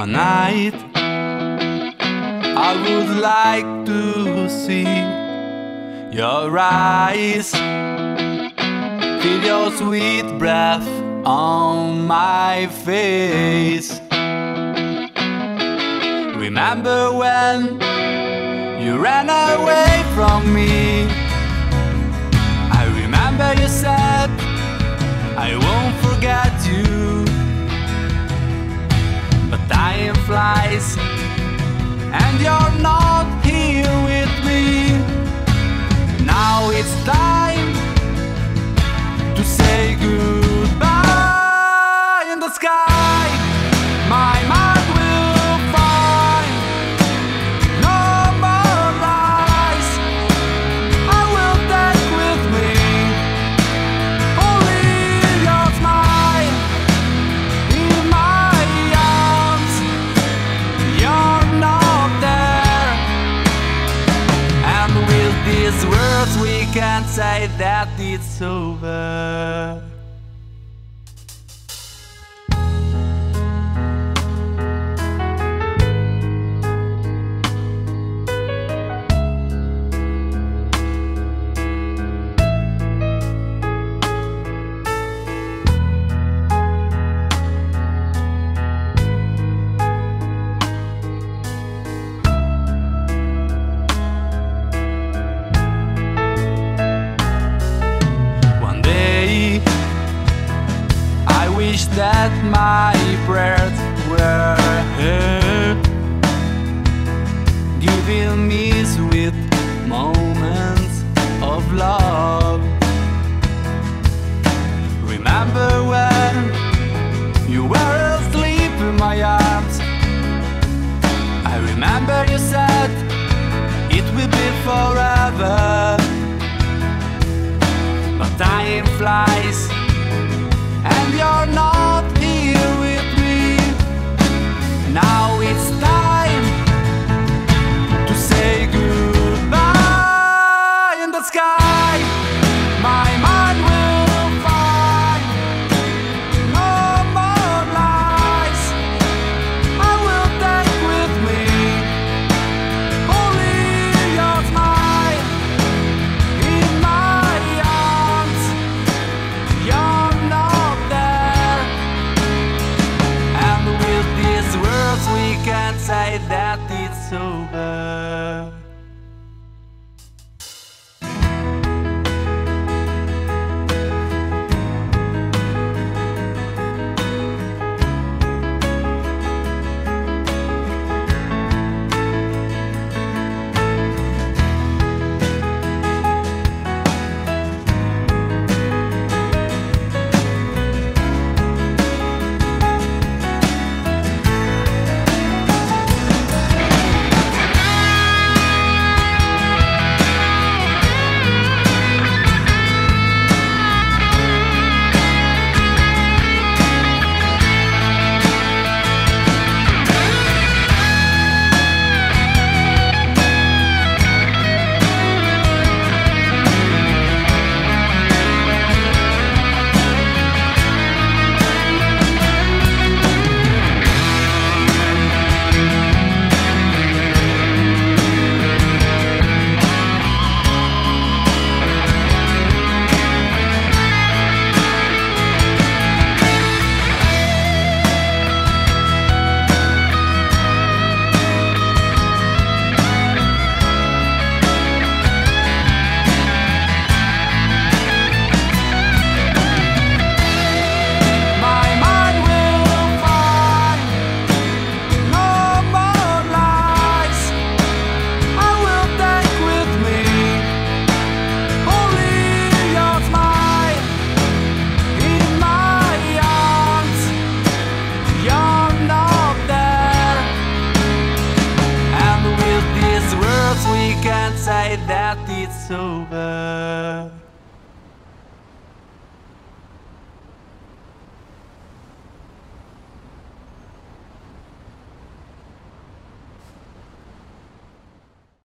One night I would like to see your eyes, feel your sweet breath on my face. Remember when you ran away from me? I remember you said I won't forget you. But time flies and you're not here with me. Now it's time to say goodbye. In the sky my mind will find no more lies. I will take with me only your smile. In my arms you're not there, and with these words we can say that it's over. That my prayers were heard, giving me sweet moments of love. Remember when you were asleep in my arms? I remember you said it will be forever. But time flies and you're not here with me. Now it's time to say goodbye. In the sky my mind will find no more lies. I will take with me only your smile. In my arms you're not there, and with these words we can say that it's over. Say that it's over.